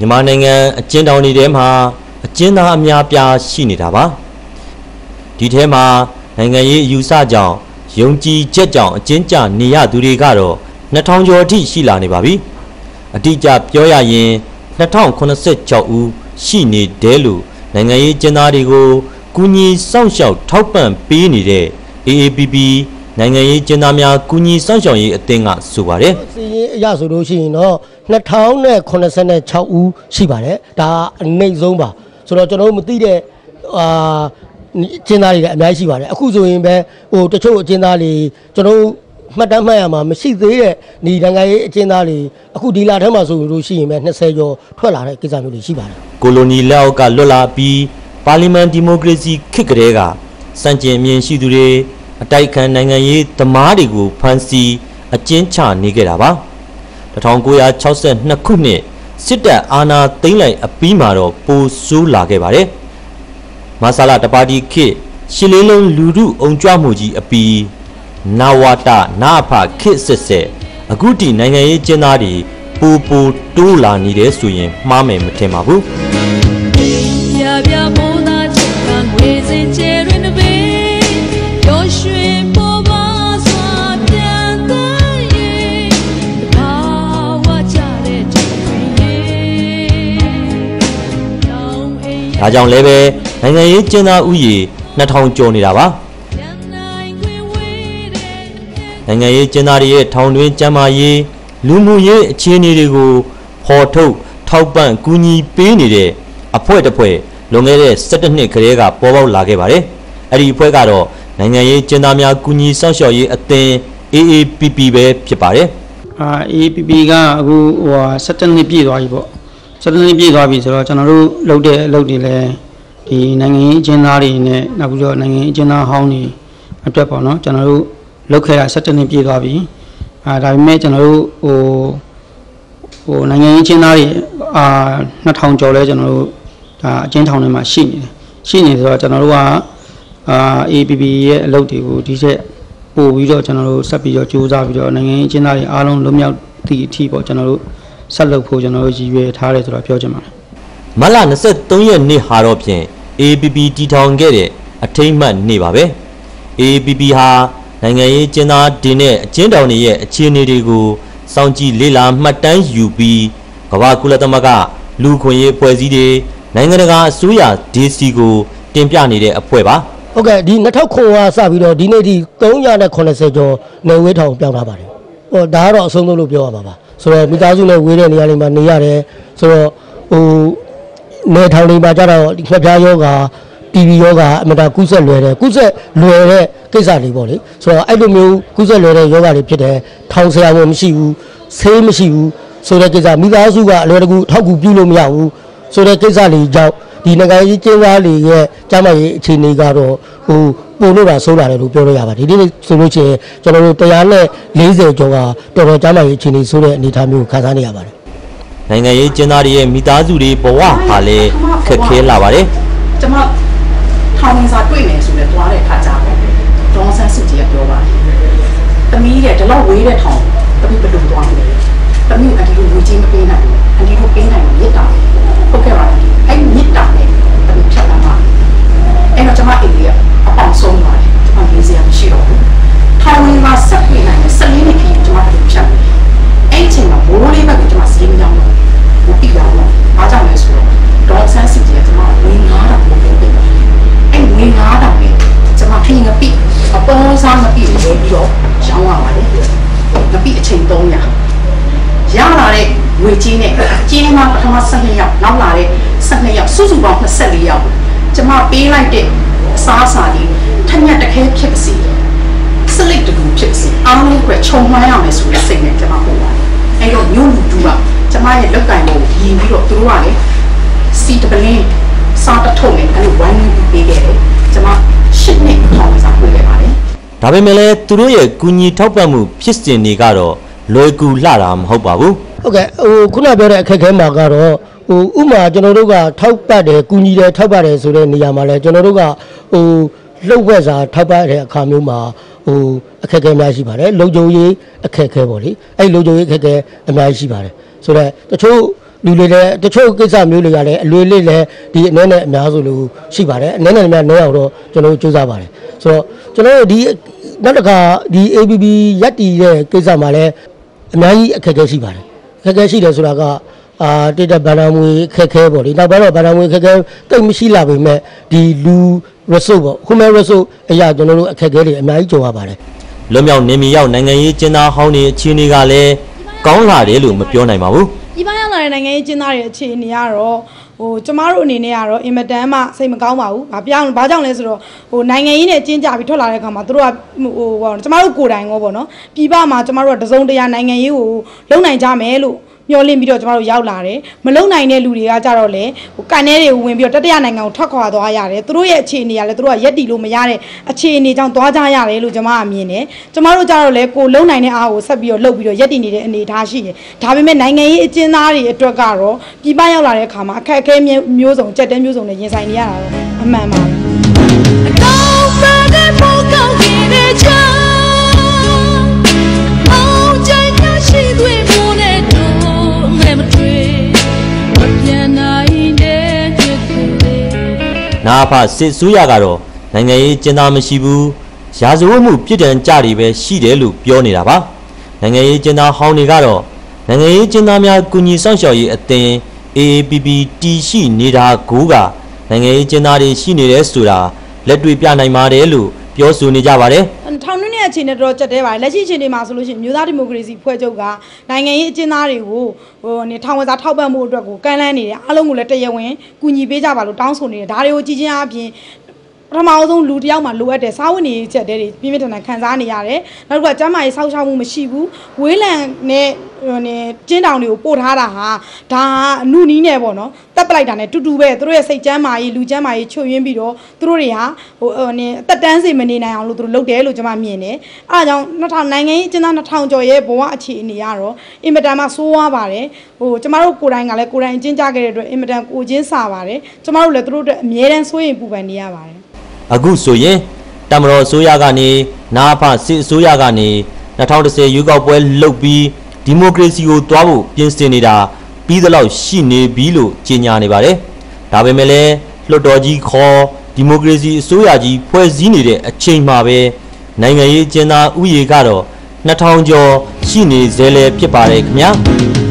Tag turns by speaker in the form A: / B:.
A: မြန်မာနိုင်ငံအကျဉ်းထောင်တွေထဲမှာအကျဉ်းသားအများပြားရှိနေတာပါဒီထဲမှာနိုင်ငံရေးအယူဆကြောင့်ယုံကြည်ချက်ကြောင့်အကျဉ်းကျနေရသူတွေကတော့2000ကျော်အထိရှိလာနေပါပြီအတိအကျပြောရရင်2086ဦးရှိနေတယ်လို့နိုင်ငံရေးကျဉ်းသားတွေကိုကူညီစောင့်ရှောက်ထောက်ပံ့ပေးနေတဲ့ AAPP နိုင်ငံရေးကျဉ်းသားများကူညီစောင့်ရှောက်ရေးအသင်းကဆိုပါတယ်
B: စီရင်အရဆိုလို့ရှိရင်တော့2086ဦးရှိပါတယ်ဒါအနှိမ့်ဆုံးပါဆိုတော့ကျွန်တော်တို့မသိတဲ့ကျင်းသားတွေလည်းအများကြီးရှိပါတယ်အခုဆိုရင်ပဲဟိုတချို့အကျဉ်းသားတွေကျွန်တော်မှတ်တမ်းမှတ်ရမှာမရှိသေးတဲ့ဒီနိုင်ငံရေးအကျဉ်းသားတွေအခုဒီလထဲမှာဆိုလို့ရှိရင်ပဲ20ကျော်ထွက်လာတဲ့ကိစ္စမျိုးတွေရှိပါတယ်
A: ကိုလိုနီလက်အောက်ကလွတ်လာပြီးပါလီမန်ဒီမိုကရေစီခေတ်ကလေးကစံကျင်အမြင်ရှိသူတွေအတိုက်ခံနိုင်ငံရေးသမားတွေကိုဖမ်းဆီးအကျဉ်းချနေခဲ့တာပါ1962ခုနှစ်စစ်တပ်အာဏာသိမ်းလိုက်အပြီးမှာတော့ပိုဆိုးလာခဲ့ပါတယ်မဆလာတပါတီခေတ်ရှစ်လေးလုံးလူထုအုံကြွမှုကြီးအပြီးနာဝတာနာဖခေတ်စစ်စစ်အခုတီနိုင်ငံရေးကျင်းသားတွေပိုတိုးလာနေတယ်ဆိုရင်မှားမယ်မထင်ပါဘူးဒါကြောင့်လည်းပဲနိုင်ငံရေးကျင်းသားဥယျာဉ်2000ကျော်နေတာပါနိုင်ငံရေးကျင်းသားတွေရဲ့ထောင်တွင်းကျန်းမာရေးလူမှုရေးအခြေအနေတွေကိုဖော်ထုတ်ထောက်ပံ့ကူညီပေးနေတဲ့အဖွဲ့တစ်ဖွဲ့လွန်ခဲ့တဲ့17နှစ်ခရဲကပေါ်ပေါက်လာခဲ့ပါတယ်အဲ့ဒီအဖွဲ့ကတော့နိုင်ငံရေးကျင်းသားများကူညီစောင့်ရှောက်ရေးအသင်း AAPP ပဲဖြစ်ပါတယ်
C: AAPP ကအခု17နှစ်ပြည့်သွားပြီပေါ့17နှစ်ပြည့်သွားပြီဆိုတော့ကျွန်တော်တို့လုပ်တဲ့အလုပ်တွေလည်းဒီနိုင်ငံရေးအကျဉ်းသားတွေနဲ့နောက်ပြီးတော့နိုင်ငံရေးအကျဉ်းသားဟောင်းတွေအတွက်ပေါ့နော်ကျွန်တော်တို့လုပ်ခဲ့တာ17နှစ်ပြည့်သွားပြီဒါပေမဲ့ကျွန်တော်တို့ဟိုနိုင်ငံရေးအကျဉ်းသားတွေ2000ကျော်လဲကျွန်တော်တို့ဒါအကျဉ်းထောင်ထဲမှာရှိနေဆိုတော့ကျွန်တော်တို့ကAAPP ရဲ့အလုပ်တွေကိုဒီချက်ပို့ပြီးတော့ကျွန်တော်တို့ဆက်ပြီးတော့ကြိုးစားပြီးတော့နိုင်ငံရေးအကျဉ်းသားတွေအားလုံးလွတ်မြောက်သည့်အထိပေါ့ကျွန်တော်တို့ဆက်လုပ်ဖို့ကျွန်တော်တို့ရည်ရွယ်ထားတယ်ဆိုတော့ပြောချင်ပါတယ်
A: မလ23ရက်နေ့ဟာတော့ဖြင့် AAPP တည်ထောင်ခဲ့တဲ့အထိမ်းအမှတ်နေ့ပါပဲ AAPP ဟာနိုင်ငံရေးကျင်းသားတင်တဲ့အကျဉ်းထောင်တွေရဲ့အခြေအနေတွေကိုစောင့်ကြည့်လေ့လာမှတ်တမ်းယူပြီးကမ္ဘာကုလသမဂ္ဂလူခွင့်ရေးအဖွဲ့အစည်းတွေနိုင်ငံတကာအစိုးရ DC ကိုတင်ပြနေတဲ့အဖွဲ့ပါ
B: ဟုတ်ကဲ့ဒီ2009ကစပြီးတော့ဒီနေ့ဒီ380ကျော်နေဝေးထောင်ပြောင်းထားပါတယ်ဟောဒါကတော့အဆုံးဆုံးလို့ပြောရမှာပါဆိုတော့မိသားစုနဲ့ဝေးတဲ့နေရာတွေမှာနေရတယ်ဆိုတော့ဟိုနေထောင်တွေမှာကြတော့ငှက်ပြားယောဂါ TB ယောဂါအမတာကူးဆက်လွယ်တဲ့ကိစ္စတွေပေါ့လေဆိုတော့အဲ့လိုမျိုးကူးဆက်လွယ်တဲ့ယောဂါတွေဖြစ်တယ်ထောင်ဆရာဝန်မရှိဘူးဆေးမရှိဘူးဆိုတဲ့ကိစ္စမိသားစုကအလွယ်တကူထောက်ကူပြုလို့မရဘူးဆိုတဲ့ကိစ္စတွေကြောင့်ဒီနိုင်ငံရေးကျင်းသားတွေရဲ့ကျန်းမာရေးအခြေအနေကတော့ဟိုပုံလို့ပါဆုံးလာတယ်လို့ပြောလို့ရပါတယ်ဒီနေ့ဆိုလို့ချင်းကျွန်တော်တို့140ကျော်ကတော်တော်ကျန်းမာရေးအခြေအနေဆိုတဲ့အနေအထားမျိုးခံစားနေရပါတယ်
A: နိုင်ငံရေးကျင်းသားတွေရဲ့မိသားစုတွေဘဝဟာလည်းခက်ခဲလာပါတယ်
D: ကျွန်မထောင်ဝင်စာတွေ့မယ်ဆိုလဲတွားတဲ့ခါကြတော့ဒေါ်ဆန်းစုကြည်ကပြောပါတယ်သမီးရဲ့ဒီလောက်ဝေးတဲ့ထောင်သမီးဘယ်လိုတွားမလဲသမီးအဒီလိုဝေးချင်းမပေးနိုင်ဘူးအဒီလိုပေးနိုင်လို့မြစ်တာဟုတ်ကဲ့ပါအဲ့မြစ်တာနဲ့သမီးဖြတ်လာမှာအဲ့တော့ကျွန်မအိမ်ကြီးကအပေါင်ဆုံးပါတယ်ကျွန်မရေးစရာမရှိတော့ဘူးထောင်ဝင်မှာဆက်ပြနိုင်တယ်14နှစ်ခီးကျွန်မတို့ဖြတ်တယ်အဲ့အချိန်မှာဘိုးလေးဘက်ကကျွန်မစီးမကြောင်းတော့ဘူးပြီးတော့အားကြောင့်လဲဆိုတော့ဒေါ်ဆန်းစုကြည်ကကျွန်မဝင်9000ပို့ပေးတယ်အဲ့ဝင်9000နဲ့ကျွန်မခင်းငပိအပေါ်စားငပိလေးပြီးတော့ရောင်းရပါတယ်ငပိအချိန်300ရလာတဲ့ငွေကြီးနဲ့ကျင်းမှာပထမ12ရောက်နောက်လာတဲ့12ရောက်စုစုပေါင်း24ရောက်ကျွန်မပေးလိုက်တဲ့အစားအစာလေးထက်မြက်တခဲဖြစ်ပါစေစလိတ်တူဖြစ်ပါစေအားလုံးကခြုံမှန်းရမယ်ဆိုတဲ့စိတ်နဲ့ကျွန်မပို့ပါတယ်အဲ့တော့မျိုးလူတူကကျွန်မရဲ့လောက်ကင်ကိုရည်ပြီးတော့သူတို့ကလည်းစီတပလင်းစားတထုံနဲ့အဲ့လိုဝိုင်းပြီးပေးခဲ့တယ်ကျွန်မ10နှစ်ထောင်စားပို့ခဲ့ပါတယ်
A: ဒါပေမဲ့လည်းသူတို့ရဲ့ကူညီထောက်ပံ့မှုဖြစ်စဉ်တွေကတော့လွယ်ကူလှတာမဟုတ်ပါဘူး
B: ဟုတ်ကဲ့ဟိုခုနပြောတဲ့အခက်အခဲမှာကတော့ဟိုဥမာကျွန်တော်တို့ကထောက်ပတ်တယ်ကူညီတယ်ထောက်ပတ်တယ်ဆိုတဲ့နေရာမှာလဲကျွန်တော်တို့ကဟိုလှုပ်ဝက်စာထောက်ပတ်တဲ့အခါမျိုးမှာဟိုအခက်အခဲများရှိပါတယ်လုံခြုံရေးအခက်အခဲပေါ့လေအဲ့လုံခြုံရေးအခက်အခဲအများကြီးရှိပါတယ်ဆိုတော့တချို့လူတွေလည်းတချို့ကိစ္စမျိုးတွေကလည်းအလွယ်လေးလည်းဒီအနေနဲ့အများစုလို့ရှိပါတယ်အနေနဲ့များနေအောင်တော့ကျွန်တော်တို့စူးစမ်းပါတယ်ဆိုတော့ကျွန်တော်တို့ဒီနောက်တစ်ခါဒီ ABB ရက်တီရဲ့ကိစ္စမှာလည်းအများကြီးအခက်အခဲရှိပါတယ်အခက်အခဲရှိတယ်ဆိုတာကတိတ်တဗန္ဒာမွေခက်ခဲပေါ့လေနောက်ပိုင်းတော့ဗန္ဒာမွေခက်ခဲတိတ်မရှိလာပေမဲ့ဒီလူ resource ပေါ့ human resource အရာကျွန်တော်တို့အခက်အခဲတွေအများကြီးကြုံရပါတယ်
A: လွတ်မြောက်နေမီရောက်နိုင်ငံရေးကျင်းသားဟောင်းတွေအခြေအနေကလည်းကောင်းလာတယ်လို့မပြောနိုင်ပါဘူး
E: ဒီပိုင်းရောက်လာတဲ့နိုင်ငံရေးကျင်းသားတွေအခြေအနေကတော့ကျမတို့အနေနဲ့ကတော့အင်မတန်မှစိတ်မကောင်းပါဘူး။ဘာကြောင့်လဲဆိုတော့နိုင်ငံရေးနဲ့ကျင်းကြပြီးထွက်လာတဲ့အခါမှာတို့ကကျမတို့ကိုယ်တိုင်ရောပေါ့နော်။ပြည်ပမှာကျမတို့ကတစုံတရာနိုင်ငံရေးကိုလုံနိုင်ကြမယ်လို့မျှော်လင့်ပြီးတော့ကျမတို့ရောက်လာတယ်။မလုံနိုင်တဲ့လူတွေကကြတော့လေကန်ထဲတွေဝင်ပြီးတော့တတိယနိုင်ငံကိုထွက်ခွာသွားရတယ်။တို့ရဲ့အခြေအနေကလည်းတို့ကရက်တီလို့မရတဲ့အခြေအနေကြောင့်သွားကြရတယ်လို့ကျမကမြင်တယ်။ကျမတို့ကြတော့လေကိုလုံနိုင်တဲ့အားကိုဆက်ပြီးတော့လှုပ်ပြီးတော့ရက်တီနေတဲ့အနေအထားရှိတယ်။ဒါပေမဲ့နိုင်ငံရေးအကျဉ်းသားတွေအတွက်ကတော့ပြည်ပရောက်လာတဲ့အခါမှာအခက်အခဲမျိုးစုံကြက်တဲမျိုးစုံနဲ့ရင်ဆိုင်နေရတာတော့အမှန်ပါပဲ
A: နာဖစစ်ဆိုးရကတော့နိုင်ငံရေးကျင်းသားမရှိဘူးရာဇဝတ်မှုပြစ်ဒဏ်ကြတွေပဲရှိတယ်လို့ပြောနေတာပါနိုင်ငံရေးကျင်းသားဟောင်းတွေကတော့နိုင်ငံရေးကျင်းသားများကုညီဆောင်ရှောက်ရေးအသင်း AAPP တီရှိနေတာကိုကနိုင်ငံရေးကျင်းသားတွေရှိနေတယ်ဆိုတာလက်တွေ့ပြနိုင်ပါတယ်လို့ပြောဆိုနေကြပါတယ်
E: ထောင်နှင်းတဲ့အခြေအနေတော့ကြက်တဲပါတယ်လက်ရှိအခြေအနေမှာဆိုလို့ရှိရင်မျိုးသားဒီမိုကရေစီဖွဲ့ချုပ်ကနိုင်ငံရေးအကျဉ်းသားတွေကိုထောင်ဝစားထောက်ပံ့မှုအတွက်ကိုကမ်းလှမ်းနေတယ်အားလုံးကိုလည်းတရားဝင်ကူညီပေးကြပါလို့တောင်းဆိုနေတယ်ဒါတွေကိုကြည်ချင်းအပြင်ပထမဆုံးလူတယောက်မှလိုအပ်တဲ့စားဝတ်နေရေးချက်တွေပြင်းပြထန်ထန်ခံစားနေရတယ်နောက်ကကျန်းမာရေးစောင့်ရှောက်မှုမရှိဘူးဝေးလံနဲ့ကျင်းတောင်တွေကိုပို့ထားတာဟာဒါအနုနီးနဲ့ပေါ့နော်တက်ပလိုက်တာနဲ့တူတူပဲသူတို့ရဲ့စိတ်ကျန်းမာရေးလူကျန်းမာရေးချွတ်ယွင်းပြီးတော့သူတို့တွေဟာတက်တန်းစီမနေနိုင်အောင်လို့သူတို့လုပ်တယ်လို့ကျွန်မမြင်တယ်အဲဒါကြောင့်2000နိုင်ငံရေးကျင်းသား2000ကျော်ရဲ့ဘဝအခြေအနေကတော့အင်မတန်မှဆိုးဝါးပါတယ်ကျွန်မတို့ကိုယ်တိုင်ကလည်းကိုယ်တိုင်အကျဉ်းချခဲ့တဲ့အတွက်အင်မတန်ကိုချင်းစာပါတယ်ကျွန်မတို့လည်းသူတို့အတွက်အမြဲတမ်းစိုးရိမ်ပူပန်နေရပါတယ်
A: အခုဆိုရင်တမတော်အစိုးရကနေနာဖစစ်အစိုးရကနေ2010ရွေးကောက်ပွဲလုပ်ပြီးဒီမိုကရေစီကိုတွားဖို့ပြင်ဆင်နေတာပြီးသလောက်ရှိနေပြီလို့ကြေညာနေပါတယ်။ဒါပေမဲ့လည်းလွှတ်တော်ကြီးခေါ်ဒီမိုကရေစီအစိုးရကြီးဖွဲ့စည်းနေတဲ့အချိန်မှာပဲနိုင်ငံရေးကျင်းသားဥယေကတော့2000ကျော်ရှိနေသေးလဲဖြစ်ပါတယ်ခင်ဗျာ။